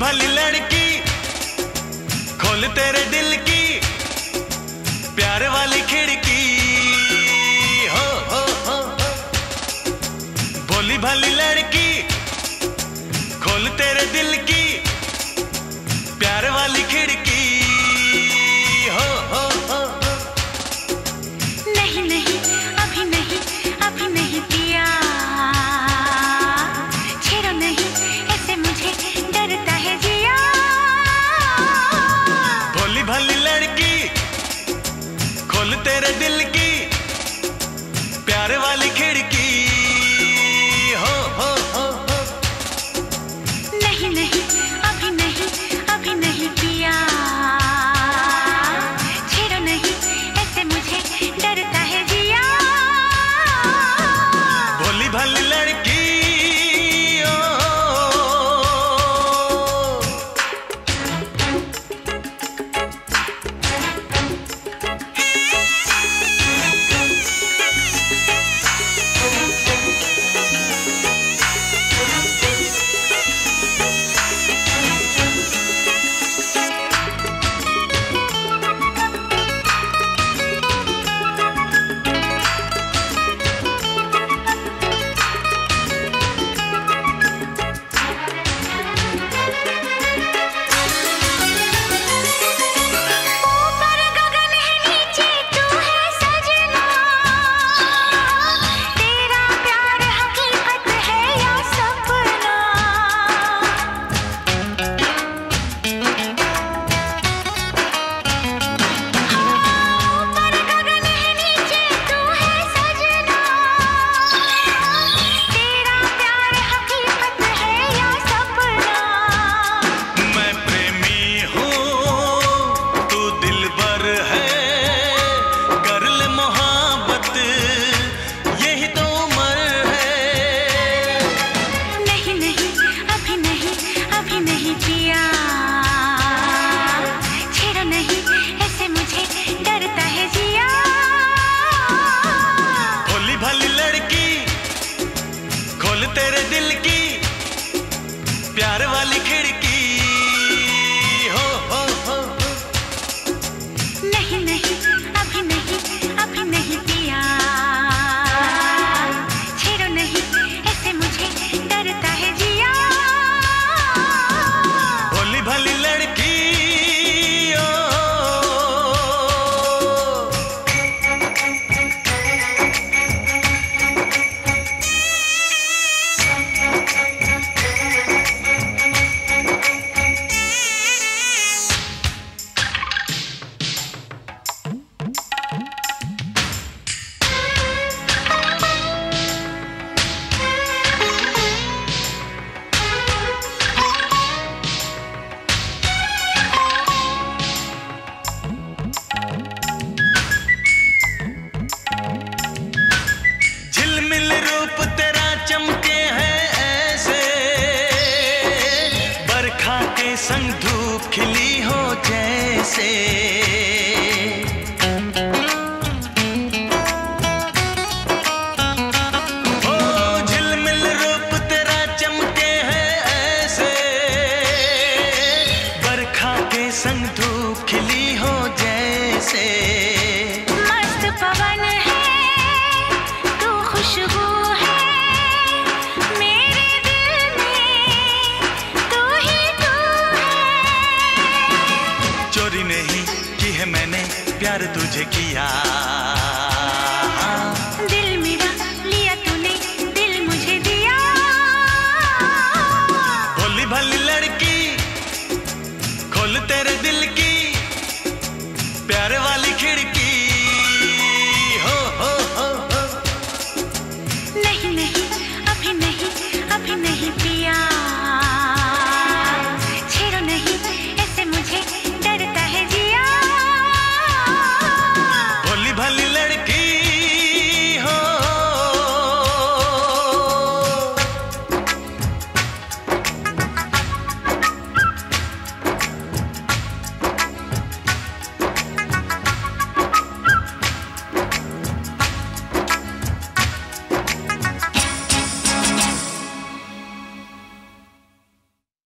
भली लड़की खोल तेरे दिल की प्यार वाली खिड़की हो। भोली भाली लड़की खोल तेरे दिल की प्यार वाली खिड़की हो। नहीं नहीं अभी नहीं, अभी नहीं पिया, छेड़ो नहीं ऐसे मुझे डरता है जिया। भोली भाली लड़की खोल तेरे दिल की प्यार वाली खिड़की हो। नहीं नहीं अभी नहीं, अभी नहीं पिया, छेड़ो नहीं ऐसे मुझे डरता है जिया। भोली भाली लड़की तेरे दिल की प्यार वाली खिड़की हो। नहीं नहीं अभी नहीं, अभी नहीं पिया, छेड़ो नहीं ऐसे मुझे डरता है जिया। भोली भाली लड़की चमके हैं ऐसे बरखा के संग धूप खिली हो जैसे। ओ झिलमिल रूप तेरा चमके हैं ऐसे बरखा के संग धूप खिली हो जैसे। मस्त पवन है तू खुशबू मैंने प्यार तुझे किया, दिल मेरा लिया तूने, दिल मुझे दिया। भोली भाली लड़की खोल तेरे दिल की प्यार वाली खिड़की हो। नहीं नहीं अभी नहीं, अभी नहीं पिया।